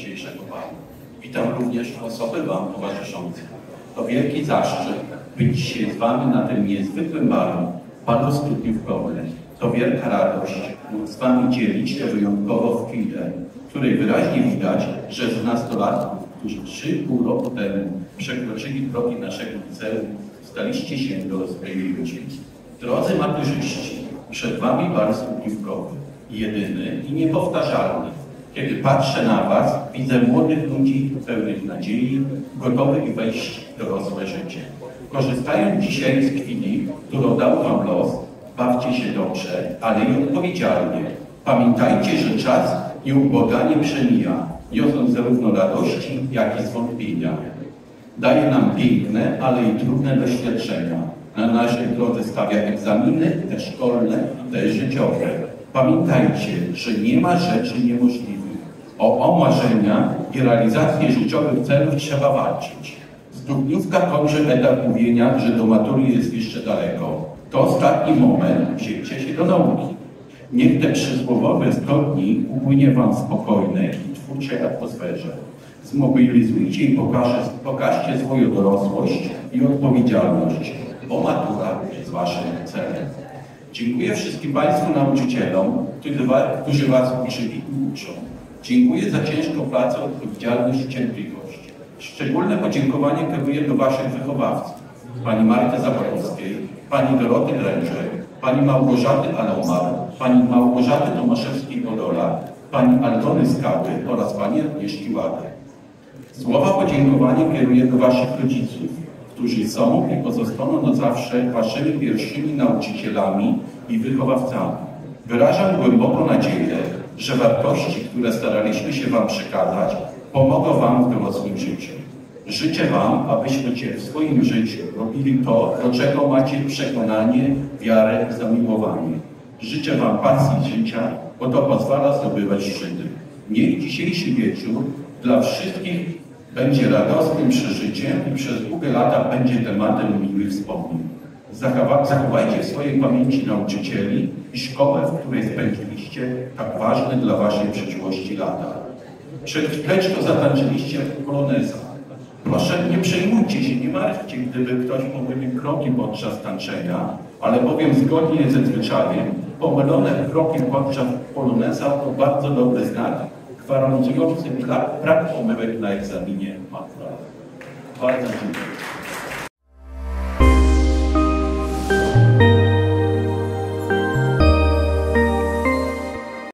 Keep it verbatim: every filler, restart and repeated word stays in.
dzisiejszego balu. Witam również osoby Wam towarzyszące. To wielki zaszczyt być dzisiaj z Wami na tym niezwykłym balu, balu studniówkowym. To wielka radość móc z Wami dzielić tę wyjątkową chwilę, w której wyraźnie widać, że z nastolatków, którzy trzy i pół roku temu przekroczyli progi naszego liceum, staliście się dorosłymi ludźmi. Drodzy maturzyści, przed Wami bal studniówkowy, jedyny i niepowtarzalny. Kiedy patrzę na Was, widzę młodych ludzi pełnych nadziei, gotowych wejść w dorosłe życie. Korzystając dzisiaj z chwili, którą dał Wam los, bawcie się dobrze, ale i odpowiedzialnie. Pamiętajcie, że czas nieubłaganie przemija, niosąc zarówno radości, jak i zwątpienia. Daje nam piękne, ale i trudne doświadczenia. Na naszej drodze stawia egzaminy, te szkolne, te życiowe. Pamiętajcie, że nie ma rzeczy niemożliwych. O, o marzenia i realizację życiowych celów trzeba walczyć. Studniówka kończy etap mówienia, że do matury jest jeszcze daleko. To ostatni moment wzięcia się do nauki. Niech te przysłowiowe sto dni upłynie Wam w spokojnej i twórczej atmosferze. Zmobilizujcie i pokażcie, pokażcie swoją dorosłość i odpowiedzialność, bo matura jest Waszym celem. Dziękuję wszystkim Państwu nauczycielom, którzy Was uczyli i uczą. Dziękuję za ciężką pracę, odpowiedzialność i cierpliwość. Szczególne podziękowanie kieruję do Waszych wychowawców, Pani Marty Zaborowskiej, Pani Doroty Dręczek, Pani Małgorzaty Alomar, Pani Małgorzaty Tomaszewskiej-Podola, Pani Aldony Skały oraz Pani Agnieszki Ładek. Słowa podziękowania kieruję do Waszych rodziców, którzy są i pozostaną na zawsze Waszymi pierwszymi nauczycielami i wychowawcami. Wyrażam głęboką nadzieję, że wartości, które staraliśmy się Wam przekazać, pomogą Wam w dorosłym życiu. Życzę Wam, abyście w swoim życiu robili to, do czego macie przekonanie, wiarę i zamiłowanie. Życzę Wam pasji życia, bo to pozwala zdobywać szczyty. Niech dzisiejszy wieczór dla wszystkich będzie radosnym przeżyciem i przez długie lata będzie tematem miłych wspomnień. Zachowajcie w swojej pamięci nauczycieli i szkołę, w której spędziliście tak ważne dla Waszej przyszłości lata. Przed chwileczką zatańczyliście poloneza. Proszę, nie przejmujcie się, nie martwcie, gdyby ktoś pomylił kroki podczas tańczenia, ale powiem zgodnie ze zwyczajem, pomylone kroki podczas poloneza to bardzo dobry znak, gwarantujący brak pomyłek na egzaminie maturalnym. Bardzo dziękuję.